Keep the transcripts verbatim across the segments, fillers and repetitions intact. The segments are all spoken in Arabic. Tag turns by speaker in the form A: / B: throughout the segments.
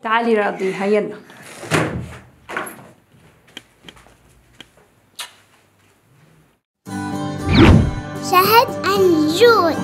A: تعالي راضيها يلا.
B: شهد عنجود.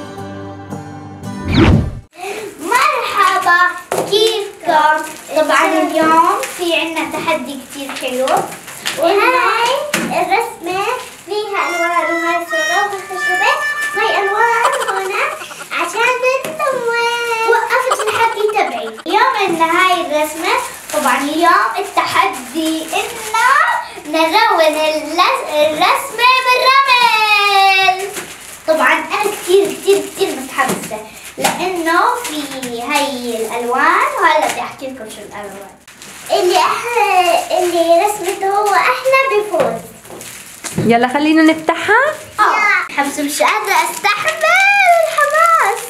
B: مرحبا، كيفكم؟ طبعا اليوم في عنا تحدي كتير حلو، وهاي الرسمة فيها ألوان وهاي صورة وهاي خشبة وهاي ألوان هنا عشان نلون. وقفت التحدي تبعي. اليوم عنا هاي الرسمة. طبعا اليوم التحدي إنه نلون الرسمة بالرمل. طبعا أنا كتير كتير كتير متحمسة لأنه في هاي الألوان، وهلا بدي أحكي لكم شو الألوان. اللي أحلى اللي رسمته هو أحلى بفوز.
A: يلا خلينا نفتحها.
B: اه حمس مش قادرة أستحمل الحماس.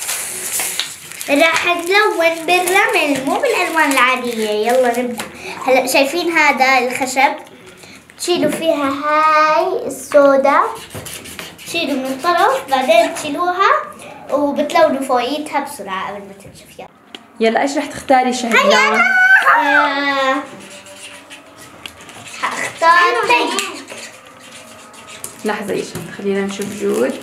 B: راح ألون بالرمل مو بالألوان العادية. يلا نبدأ. هلا شايفين هذا الخشب؟ تشيلوا فيها هاي السودا، تشيلوا من الطرف بعدين تشيلوها وبتلونوا فوقيتها بسرعة قبل ما تنشف. يلا
A: يلا ايش رح تختاري شهد؟
B: هيا آه. حاختار بينك.
A: لحظة يا شهد خلينا نشوف جود.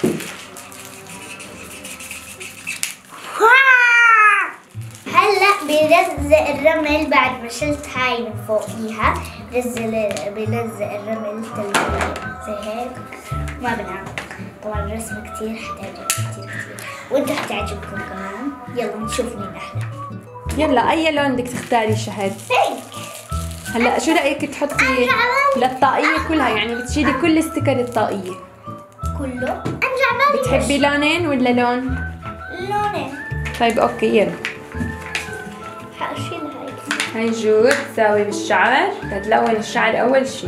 B: هلا بلزق الرمل بعد ما شلت هاي من فوقيها. بنزل بلزق الرمل تلوين زي هيك ما بنعمل. طبعا الرسمة كتير حتعجبكم كتير كتير وانتوا حتعجبكم كمان. يلا نشوف مين احلى.
A: يلا اي لون بدك تختاري شهد؟
B: بينك.
A: هلا شو رايك تحطي للطاقية كلها، يعني بتشيلي كل ستيكر الطاقية
B: كله؟ ارجع بالي.
A: بتحبي لونين ولا لون؟
B: لونين.
A: طيب اوكي يلا.
B: حاشيل هاي.
A: هاي جود تساوي بالشعر، بتلون الشعر اول شي.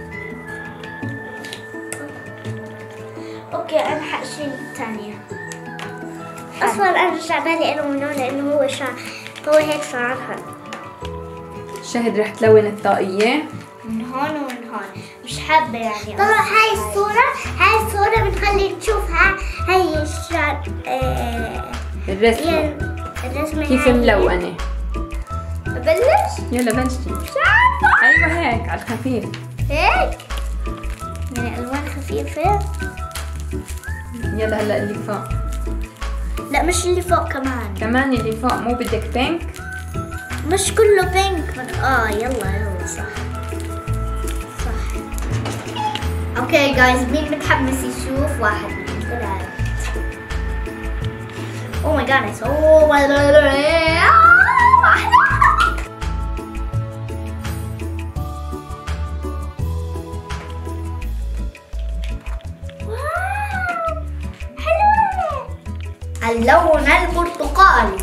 B: اوكي انا حاشيل الثانية. اصلا انا رجع بالي الونه لانه هو شعر، هو هيك شعرها.
A: شهد رح تلون الطاقية
B: من هون ومن هون، مش حابة يعني. طلع هاي الصورة، هاي الصورة بنخلي نشوفها. هاي الشعر آه
A: الرسمة
B: الرسمة
A: كيف ملونة.
B: ببلش؟
A: يلا بلشي.
B: مش عارفة.
A: ايوه هيك على الخفيف
B: هيك يعني ألوان خفيفة.
A: يلا هلا اللي فوق.
B: لا مش اللي فوق كمان.
A: كمان اللي فوق مو بدك بينك؟
B: مش كله بينك من... اه يلا يلا صح صح. اوكي جايز، مين متحمس يشوف؟ واحد اثنين ثلاثة. اوه ماي جاد اوه ماي جاد. اللون البرتقالي.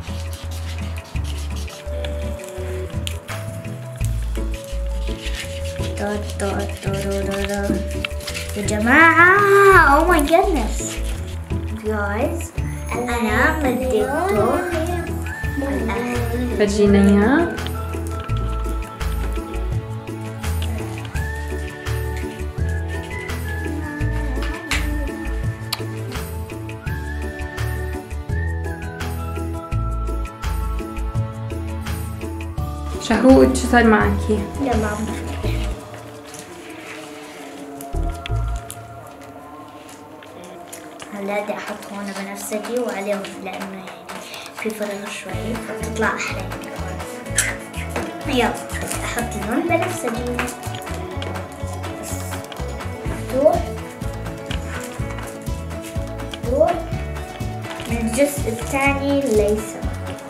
B: يا جماعة oh my goodness guys، أنا مديته
A: فرجينا اياه. شهود شو صار معك؟
B: يلا عم نشوف. هلا بدي احط هون بنفسجي وعليهم لانه يعني في فراغ شوي فبتطلع احلى. يلا احط لون بنفسجي بس مفتوح مفتوح من الجزء الثاني ليس.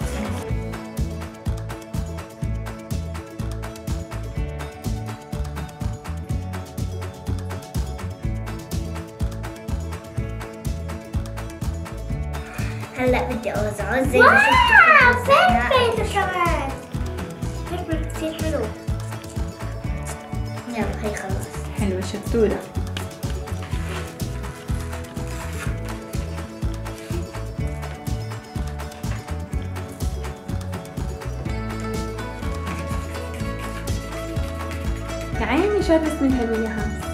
B: هلا بدي اوزعه زي ما شفتوا. واو بيرفكت كمان. بيرفكت كثير حلو. يلا هي خلص.
A: حلوة شطورة. يا عيني شو الرسمة الحلوة يا حمص.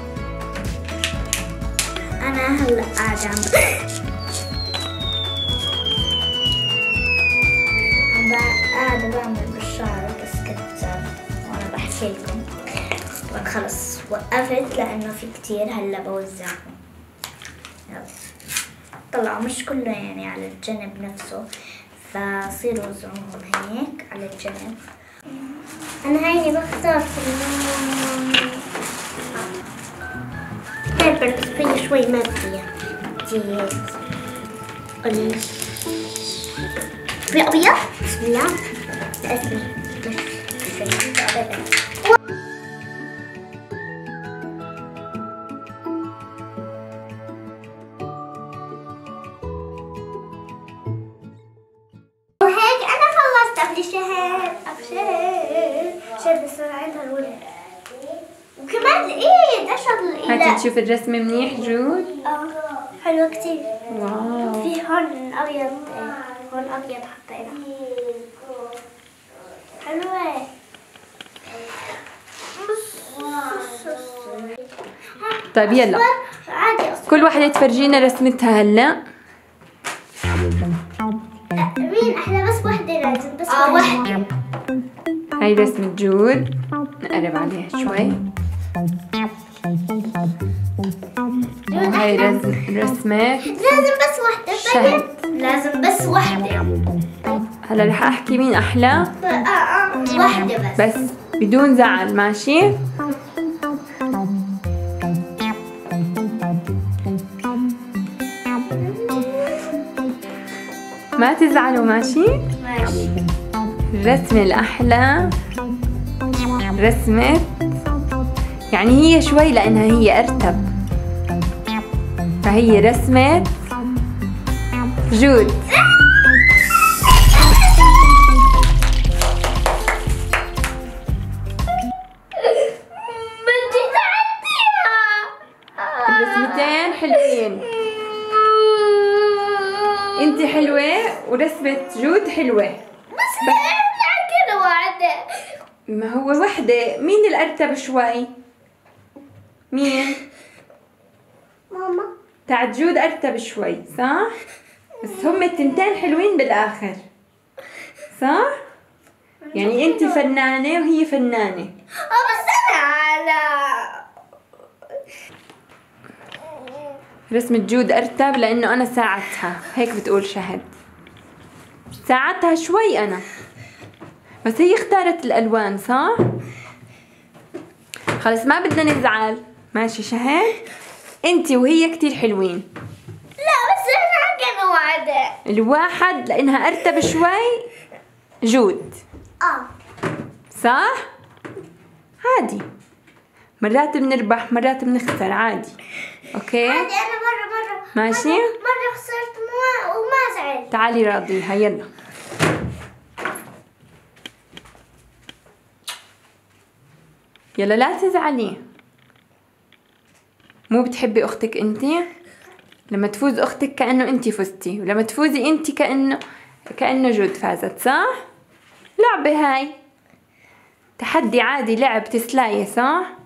B: أنا هلا قاعدة عم لكم. خلص وقفت لأنه في كتير هلا بوزعهم. يلا طلعوا مش كله يعني على الجنب نفسه، فصيروا وزعوهم هيك على الجنب. أنا هيني بختار في اللون هاي البرتقالية شوي ما فيها كتير. في الأبيض بسم الله اسمي وهيك أنا خلصت قبل شهر أبشر شهر بسرعتها الولد وكمان الإيد أشعر الإيد.
A: هاتي نشوف الرسمة منيح جود.
B: اه حلوة كتير.
A: واو
B: في هون أبيض هون أبيض حطينا حلوة.
A: طيب يلا
B: عادي أصلا.
A: كل وحدة تفرجينا رسمتها هلا.
B: مين أحلى؟ بس وحدة لازم بس اه وحدة.
A: هاي رسمة جود، نقرب عليها شوي. وهاي رسمة
B: لازم بس وحدة.
A: شهد.
B: لازم بس وحدة.
A: هلا رح احكي مين احلى.
B: اه اه وحدة بس.
A: بس بدون زعل ماشي؟ ما تزعلوا ماشي؟
B: ماشي.
A: الرسمة الأحلى رسمة، يعني هي شوي لأنها هي أرتب، فهي رسمة جود.
B: بدي تعديها.
A: الرسمتين حلوين، انت حلوة ورسمة جود حلوة.
B: بس بدي كده وحدة.
A: ما هو وحدة، مين الأرتب شوي؟ مين؟
B: ماما.
A: تاعت جود أرتب شوي صح؟ بس هم التنتين حلوين بالآخر صح؟ يعني انت فنانة وهي فنانة.
B: اه بس انا على
A: رسمة جود أرتب لأنه أنا ساعدتها، هيك بتقول شهد. ساعدتها شوي أنا، بس هي اختارت الألوان صح؟ خلص ما بدنا نزعل ماشي شهد؟ انتي وهي كتير حلوين.
B: لا بس انا كان وحدة.
A: الواحد لأنها أرتب شوي جود
B: اه
A: صح؟ عادي، مرات بنربح مرات بنخسر عادي. اوكي
B: عادي. انا مرة مرة
A: ماشي؟
B: مرة, مرة خسرت وما, وما زعلت.
A: تعالي راضيها يلا. يلا لا تزعلي. مو بتحبي اختك انتي؟ لما تفوز اختك كأنه انتي فزتي، ولما تفوزي انتي كأنه كأنه جود فازت صح؟ لعبة هاي، تحدي عادي، لعب تسلاية صح؟